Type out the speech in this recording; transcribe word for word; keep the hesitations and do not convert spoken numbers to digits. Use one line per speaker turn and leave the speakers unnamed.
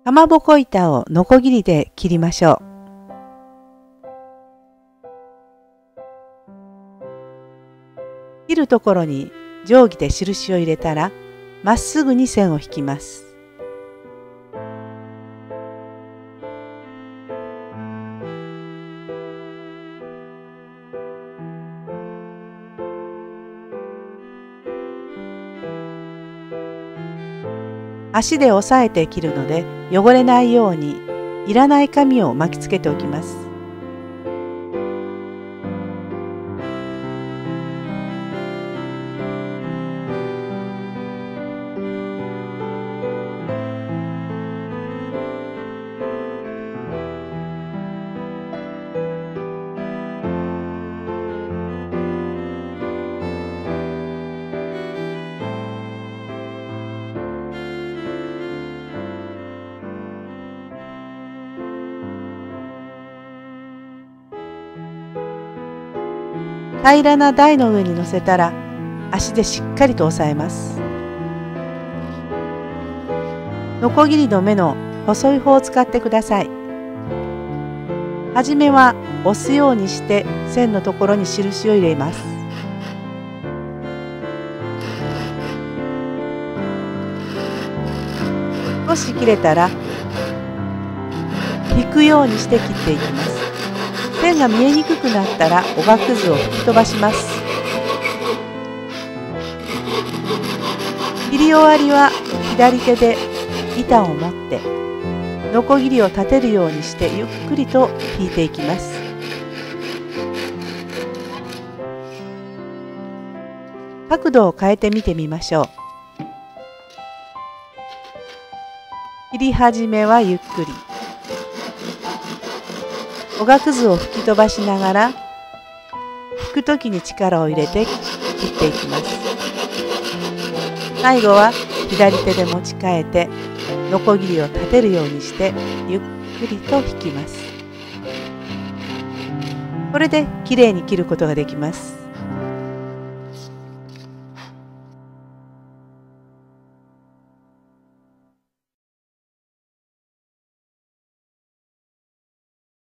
かまぼこ板をノコギリで切りましょう。切るところに定規で印を入れたら、まっすぐに線を引きます。足で押さえて切るので汚れないようにいらない紙を巻きつけておきます。平らな台の上に乗せたら足でしっかりと押さえます。ノコギリの目の細い方を使ってください。はじめは押すようにして線のところに印を入れます。少し切れたら引くようにして切っていきます。線が見えにくくなったらおがくずを吹き飛ばします。切り終わりは左手で板を持ってノコギリを立てるようにしてゆっくりと引いていきます。角度を変えてみてみましょう。切り始めはゆっくり。おがくずを吹き飛ばしながら引くときに力を入れて切っていきます。最後は左手で持ち替えてノコギリを立てるようにしてゆっくりと引きます。これできれいに切ることができます。